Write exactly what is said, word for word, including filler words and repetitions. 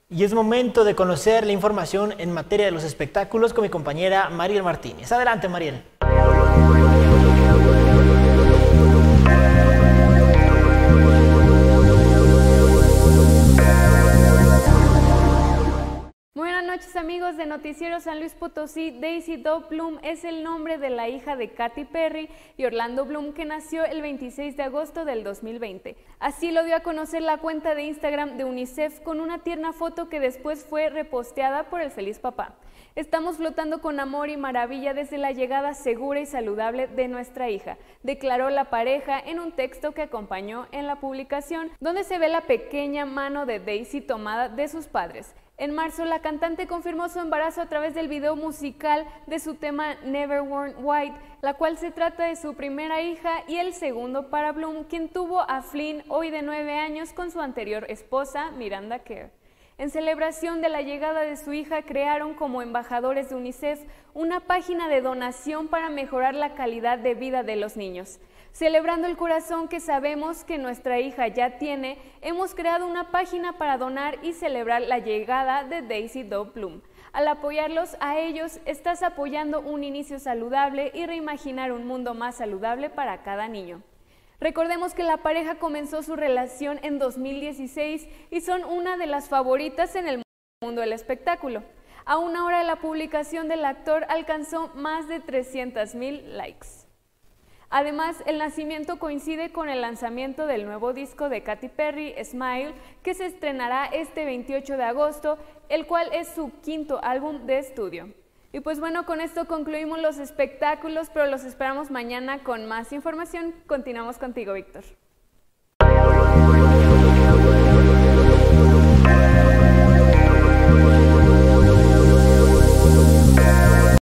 Y es momento de conocer la información en materia de los espectáculos con mi compañera Mariel Martínez. Adelante, Mariel. Buenas noches, amigos de Noticiero San Luis Potosí. Daisy Doe Bloom es el nombre de la hija de Katy Perry y Orlando Bloom, que nació el veintiséis de agosto del dos mil veinte. Así lo dio a conocer la cuenta de Instagram de UNICEF con una tierna foto que después fue reposteada por el feliz papá. Estamos flotando con amor y maravilla desde la llegada segura y saludable de nuestra hija, declaró la pareja en un texto que acompañó en la publicación, donde se ve la pequeña mano de Daisy tomada de sus padres. En marzo, la cantante confirmó su embarazo a través del video musical de su tema Never Worn White, la cual se trata de su primera hija y el segundo para Bloom, quien tuvo a Flynn, hoy de nueve años, con su anterior esposa, Miranda Kerr. En celebración de la llegada de su hija, crearon como embajadores de UNICEF una página de donación para mejorar la calidad de vida de los niños. Celebrando el corazón que sabemos que nuestra hija ya tiene, hemos creado una página para donar y celebrar la llegada de Daisy Doe Bloom. Al apoyarlos a ellos, estás apoyando un inicio saludable y reimaginar un mundo más saludable para cada niño. Recordemos que la pareja comenzó su relación en dos mil dieciséis y son una de las favoritas en el mundo del espectáculo. A una hora de la publicación del actor alcanzó más de trescientos mil likes. Además, el nacimiento coincide con el lanzamiento del nuevo disco de Katy Perry, Smile, que se estrenará este veintiocho de agosto, el cual es su quinto álbum de estudio. Y pues bueno, con esto concluimos los espectáculos, pero los esperamos mañana con más información. Continuamos contigo, Víctor.